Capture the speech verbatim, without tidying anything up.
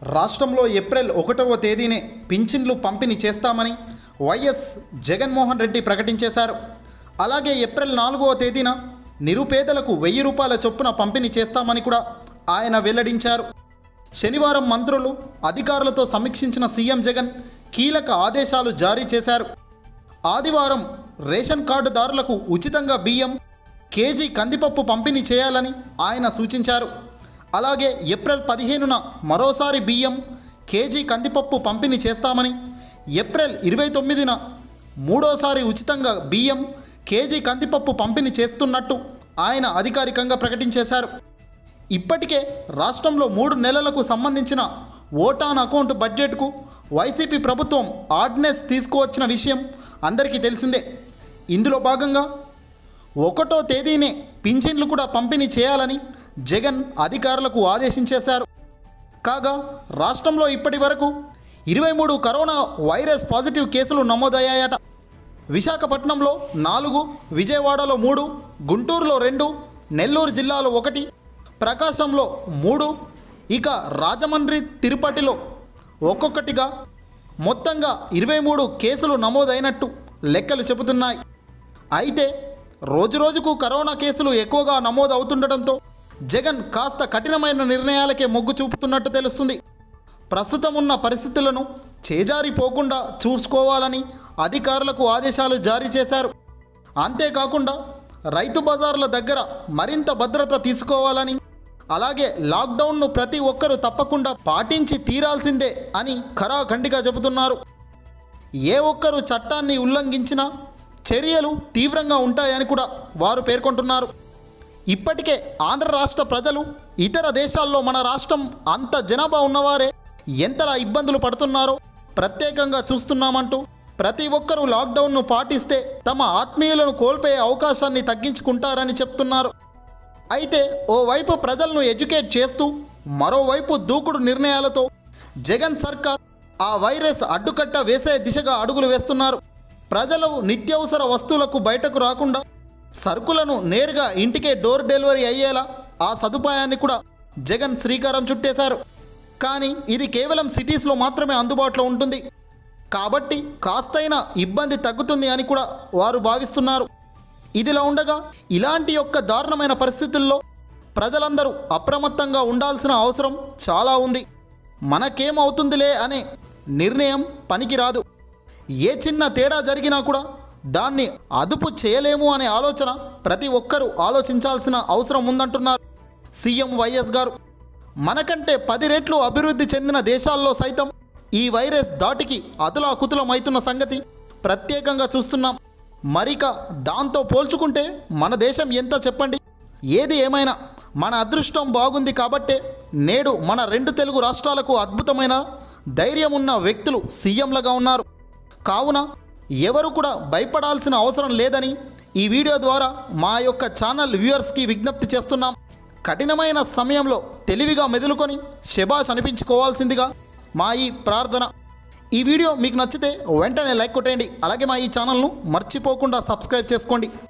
రాష్ట్రంలో ఏప్రిల్ ఒకటవ తేదీనే పింఛన్లు పంపిణీ చేస్తామని వైఎస్ జగన్మోహన్ రెడ్డి ప్రకటించేశారు. అలాగే ఏప్రిల్ నాలుగవ తేదీన నిరుపేదలకు వెయ్యి రూపాయల చొప్పున పంపిణీ చేస్తామని కూడా ఆయన వెల్లడించారు. శనివారం మంత్రులు అధికారులతో సమీక్షించిన సీఎం జగన్ కీలక ఆదేశాలు జారీ చేశారు. ఆదివారం రేషన్ కార్డుదారులకు ఉచితంగా బియ్యం, కేజీ కందిపప్పు పంపిణీ చేయాలని ఆయన సూచించారు. అలాగే ఏప్రిల్ పదిహేనున మరోసారి బియ్యం, కేజీ కందిపప్పు పంపిణీ చేస్తామని, ఏప్రిల్ ఇరవై తొమ్మిదిన మూడోసారి ఉచితంగా బియ్యం, కేజీ కందిపప్పు పంపిణీ చేస్తున్నట్టు ఆయన అధికారికంగా ప్రకటించేశారు. ఇప్పటికే రాష్ట్రంలో మూడు నెలలకు సంబంధించిన ఓటాన్ అకౌంట్ బడ్జెట్కు వైసీపీ ప్రభుత్వం ఆర్డినెన్స్ తీసుకువచ్చిన విషయం అందరికీ తెలిసిందే. ఇందులో భాగంగా ఒకటో తేదీనే పింఛన్లు కూడా పంపిణీ చేయాలని జగన్ అధికారులకు ఆదేశించేశారు. కాగా రాష్ట్రంలో ఇప్పటి వరకు ఇరవై మూడు కరోనా వైరస్ పాజిటివ్ కేసులు నమోదయ్యాయట. విశాఖపట్నంలో నాలుగు, విజయవాడలో మూడు, గుంటూరులో రెండు, నెల్లూరు జిల్లాలో ఒకటి, ప్రకాశంలో మూడు, ఇక రాజమండ్రి, తిరుపతిలో ఒక్కొక్కటిగా మొత్తంగా ఇరవై మూడు కేసులు నమోదైనట్టు లెక్కలు చెబుతున్నాయి. అయితే రోజురోజుకు కరోనా కేసులు ఎక్కువగా నమోదు అవుతుండటంతో జగన్ కాస్త కఠినమైన నిర్ణయాలకే మొగ్గు చూపుతున్నట్టు తెలుస్తుంది. ప్రస్తుతం ఉన్న పరిస్థితులను చేజారిపోకుండా చూసుకోవాలని అధికారులకు ఆదేశాలు జారీ చేశారు. అంతేకాకుండా రైతు బజార్ల దగ్గర మరింత భద్రత తీసుకోవాలని, అలాగే లాక్డౌన్ను ప్రతి ఒక్కరూ తప్పకుండా పాటించి తీరాల్సిందే అని ఖరాఖండిగా చెబుతున్నారు. ఏ ఒక్కరు చట్టాన్ని ఉల్లంఘించినా చర్యలు తీవ్రంగా ఉంటాయని కూడా వారు పేర్కొంటున్నారు. ఇప్పటికే ఆంధ్ర రాష్ట్ర ప్రజలు ఇతర దేశాల్లో మన రాష్ట్రం అంత జనాభా ఉన్నవారే ఎంతలా ఇబ్బందులు పడుతున్నారో ప్రత్యేకంగా చూస్తున్నామంటూ ప్రతి ఒక్కరూ లాక్డౌన్ను పాటిస్తే తమ ఆత్మీయులను కోల్పోయే అవకాశాన్ని తగ్గించుకుంటారని చెప్తున్నారు. అయితే ఓవైపు ప్రజలను ఎడ్యుకేట్ చేస్తూ మరోవైపు దూకుడు నిర్ణయాలతో జగన్ సర్కార్ ఆ వైరస్ అడ్డుకట్ట వేసే దిశగా అడుగులు వేస్తున్నారు. ప్రజలు నిత్యావసర వస్తువులకు బయటకు రాకుండా సరుకులను నేరుగా ఇంటికే డోర్ డెలివరీ అయ్యేలా ఆ సదుపాయాన్ని కూడా జగన్ శ్రీకారం చుట్టేశారు. కానీ ఇది కేవలం సిటీస్లో మాత్రమే అందుబాటులో ఉంటుంది కాబట్టి కాస్తైనా ఇబ్బంది తగ్గుతుంది అని కూడా వారు భావిస్తున్నారు. ఇదిలా ఉండగా ఇలాంటి యొక్క దారుణమైన పరిస్థితుల్లో ప్రజలందరూ అప్రమత్తంగా ఉండాల్సిన అవసరం చాలా ఉంది. మనకేమవుతుందిలే అనే నిర్ణయం పనికిరాదు. ఏ చిన్న తేడా జరిగినా కూడా దాన్ని అదుపు చేయలేము అనే ఆలోచన ప్రతి ఒక్కరూ ఆలోచించాల్సిన అవసరం ఉందంటున్నారు సీఎం వైఎస్ గారు. మనకంటే పది రెట్లు అభివృద్ధి చెందిన దేశాల్లో సైతం ఈ వైరస్ దాటికి అతులాకుతులమవుతున్న సంగతి ప్రత్యేకంగా చూస్తున్నాం. మరిక దాంతో పోల్చుకుంటే మన దేశం ఎంత చెప్పండి. ఏది ఏమైనా మన అదృష్టం బాగుంది కాబట్టే నేడు మన రెండు తెలుగు రాష్ట్రాలకు అద్భుతమైన ధైర్యం ఉన్న వ్యక్తులు సీఎంలుగా ఉన్నారు. కావున ఎవరు కూడా భయపడాల్సిన అవసరం లేదని ఈ వీడియో ద్వారా మా యొక్క ఛానల్ వ్యూవర్స్కి విజ్ఞప్తి చేస్తున్నాం. కఠినమైన సమయంలో తెలివిగా మెదులుకొని శభాష్ అనిపించుకోవాల్సిందిగా మా ఈ ప్రార్థన. ఈ వీడియో మీకు నచ్చితే వెంటనే లైక్ కొట్టేయండి. అలాగే మా ఈ ఛానల్ను మర్చిపోకుండా సబ్స్క్రైబ్ చేసుకోండి.